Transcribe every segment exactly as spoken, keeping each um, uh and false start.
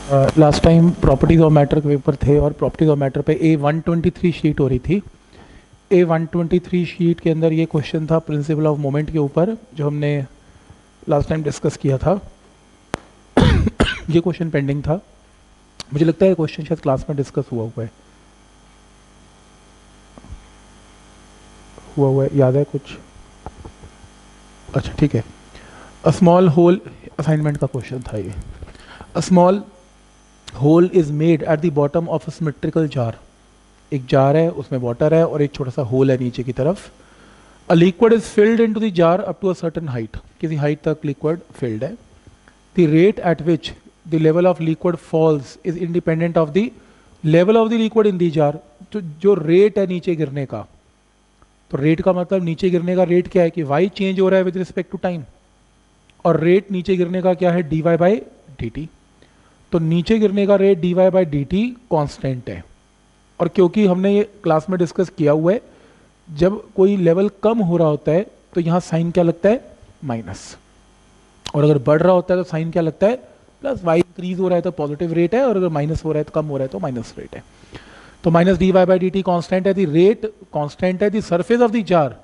Last time properties of matter के paper थे और प्रॉपर्टीज ऑफ मैटर पे A one twenty three sheet हो रही थी। A one twenty three sheet के अंदर ये क्वेश्चन था प्रिंसिपल ऑफ मोमेंट के ऊपर, जो हमने लास्ट टाइम डिस्कस किया था। ये क्वेश्चन पेंडिंग था। मुझे लगता है क्वेश्चन शायद क्लास में डिस्कस हुआ हुआ है हुआ हुआ है याद है कुछ? अच्छा ठीक है। अ स्मॉल होल, असाइनमेंट का क्वेश्चन था ये। A small hole is made at the bottom of a symmetrical jar. एक जार है, उसमें वाटर है और एक छोटा सा होल है नीचे की तरफ। A liquid is filled into the jar up to a certain height. किसी हाइट तक लिक्विड फिल्ड है। The rate at which the level of liquid falls is independent of the level of the liquid in the jar. तो जो rate है नीचे गिरने का, तो रेट का मतलब नीचे गिरने का रेट क्या है कि वाई चेंज हो रहा है विद रिस्पेक्ट टू टाइम, और रेट नीचे गिरने का क्या है d y by d t. तो नीचे गिरने का rate d y by d t constant है। और क्योंकि हमने ये क्लास में डिस्कस किया हुआ है, जब कोई लेवल कम हो रहा होता है तो यहाँ साइन क्या लगता है? माइनस। और अगर बढ़ रहा होता है तो साइन क्या लगता है? प्लस। वाई इंक्रीज हो रहा है तो पॉजिटिव रेट है, और अगर माइनस हो रहा है तो कम हो रहा है तो माइनस रेट है। तो minus d y by d t constant है, दी रेट कॉन्स्टेंट है, the surface of the jar.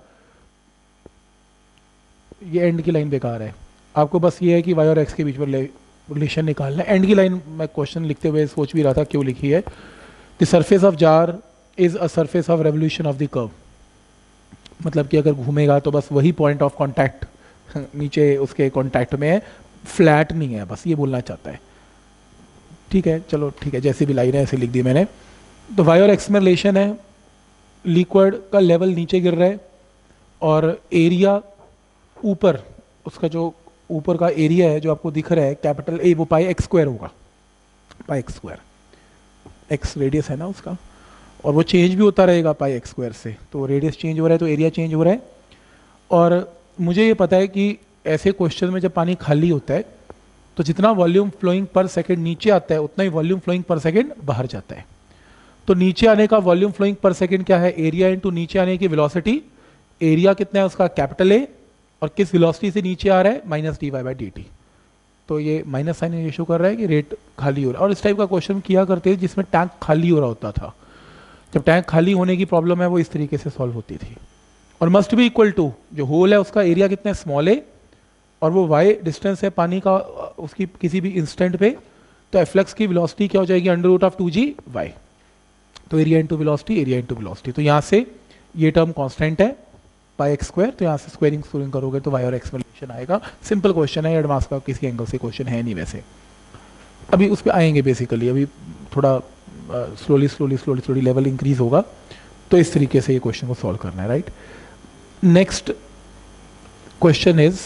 ये एंड की लाइन बेकार है, आपको बस ये है कि वाई और एक्स के बीच में रिलेशन निकालना है। एंड की लाइन मैं क्वेश्चन लिखते हुए सोच भी रहा था क्यों लिखी है। The surface of jar is a surface of revolution of the curve. मतलब कि अगर घूमेगा तो बस वही पॉइंट ऑफ कांटेक्ट नीचे उसके कांटेक्ट में है, फ्लैट नहीं है, बस ये बोलना चाहता है। ठीक है, चलो ठीक है, जैसी भी लाइन है ऐसे लिख दी मैंने। तो वाई और एक्स में रिलेशन है, लिक्विड का लेवल नीचे गिर रहा है और एरिया ऊपर, उसका जो ऊपर का एरिया है जो आपको दिख रहा है कैपिटल ए, वो पाई एक्स स्क्वायर होगा। Pi x square, x radius है ना उसका, और वो चेंज भी होता रहेगा पाई एक्स स्क्वायर से। तो रेडियस चेंज हो रहा है तो एरिया चेंज हो रहा है। और मुझे ये पता है कि ऐसे क्वेश्चन में जब पानी खाली होता है तो जितना वॉल्यूम फ्लोइंग पर सेकेंड नीचे आता है उतना ही वॉल्यूम फ्लोइंग पर सेकेंड बाहर जाता है। तो नीचे आने का वॉल्यूम फ्लोइंग पर सेकेंड क्या है? एरिया इंटू नीचे आने की वेलोसिटी। एरिया कितना है उसका? कैपिटल ए, और किस वेलोसिटी से नीचे आ रहा है? Minus d y by d t. तो ये माइनस साइन इशू कर रहा है कि रेट खाली हो रहा है। और इस टाइप का क्वेश्चन किया करते हैं जिसमें टैंक खाली हो रहा होता था। जब टैंक खाली होने की प्रॉब्लम है वो इस तरीके से सॉल्व होती थी। और मस्ट भी इक्वल टू, जो होल है उसका एरिया कितना है? स्मॉल ए, और वो वाई डिस्टेंस है पानी का उसकी किसी भी इंस्टेंट पे, तो एफ्लक्स की वेलोसिटी क्या हो जाएगी? Under root of two g y. तो area into velocity, area into velocity. तो यहाँ से ये टर्म कांस्टेंट है पाई एक्स स्क्वायर, तो यहाँ से स्क्वायरिंग स्क्वायरिंग करोगे तो वाई और एक्स में रिलेशन आएगा। सिंपल क्वेश्चन है, एडवांस का किसी एंगल से क्वेश्चन है नहीं वैसे। अभी उस पर आएंगे बेसिकली, अभी थोड़ा slowly slowly slowly slowly level increase होगा। तो इस तरीके से ये क्वेश्चन को सॉल्व करना है, right. Next question is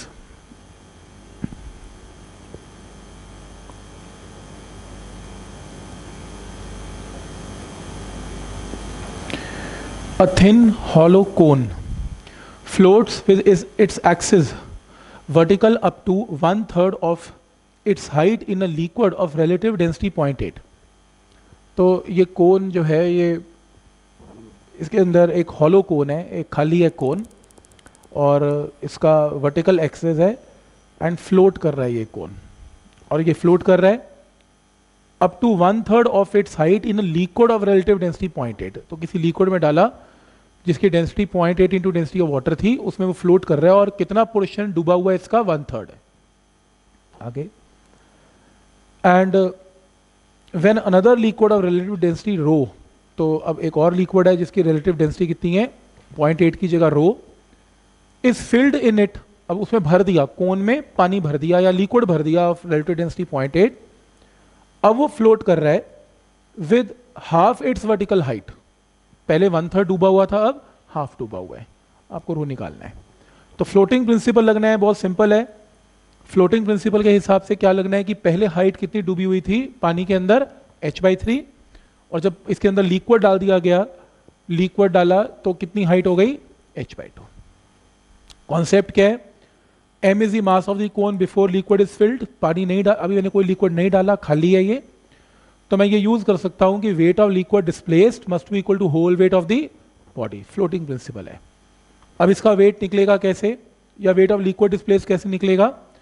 a thin hollow cone floats with its, its axis vertical up to one third of its height in a liquid of relative density zero point eight। तो ये कोन जो है, ये इसके अंदर एक हॉलो कोन है, एक खाली है कोन, और इसका वर्टिकल एक्सिस है एंड फ्लोट कर रहा है ये कोन। और ये फ्लोट कर रहा है up to one third of its height in liquid of relative density zero point eight। तो किसी लिक्विड में डाला जिसकी density zero point eight into density of water थी, उसमें वो फ्लोट कर रहा है, और कितना पोर्शन डूबा हुआ है इसका? वन थर्ड है। आगे, and when another liquid of relative density rho, तो अब एक और लिक्विड है जिसकी रिलेटिव डेंसिटी कितनी है? zero point eight की जगह rho, is filled in it. अब उसमें भर दिया, कोन में पानी भर दिया या लिक्विड भर दिया of relative density zero point eight। अब वो फ्लोट कर रहा है with half its vertical height. पहले वन थर्ड डूबा हुआ था, अब हाफ डूबा हुआ है। आपको रो निकालना है। तो फ्लोटिंग प्रिंसिपल लगना है, बहुत सिंपल है। फ्लोटिंग प्रिंसिपल के हिसाब से क्या लगना है कि पहले हाइट कितनी डूबी हुई थी पानी के अंदर? H by three. और जब इसके अंदर लिक्विड डाल दिया गया, लिक्विड डाला तो कितनी हाइट हो गई? H by two. कॉन्सेप्ट क्या है? M is the mass of the cone before liquid is filled. पानी नहीं डाला, अभी मैंने कोई लिक्विड नहीं डाला, खाली है ये, तो मैं ये यूज कर सकता हूं कि weight of liquid displaced must be equal to whole weight of the body. Floating principle है। अब इसका वेट निकलेगा कैसे, या वेट ऑफ लिक्विड डिस्प्लेस्ड कैसे निकलेगा?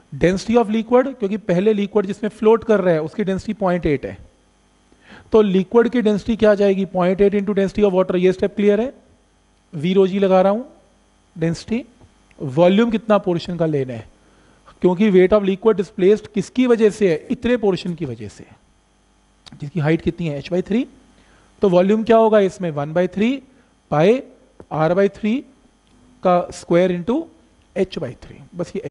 डेंसिटी ऑफ लिक्विड, क्योंकि पहले लिक्विड जिसमें फ्लोट कर रहा है उसकी डेंसिटी पॉइंट एट है, तो लिक्विड की डेंसिटी क्या जाएगी, point eight into density of water. ये स्टेप क्लियर है, वी रो जी लगा रहा हूं डेंसिटी। वॉल्यूम कितना पोर्शन का लेना है, क्योंकि वेट ऑफ लिक्विड डिस्प्लेस्ड किसकी वजह से है, इतने पोर्शन की वजह से, जिसकी हाइट कितनी है एच बाई थ्री। तो वॉल्यूम क्या होगा इसमें, one by three pi r by three का square into h by three, बस ये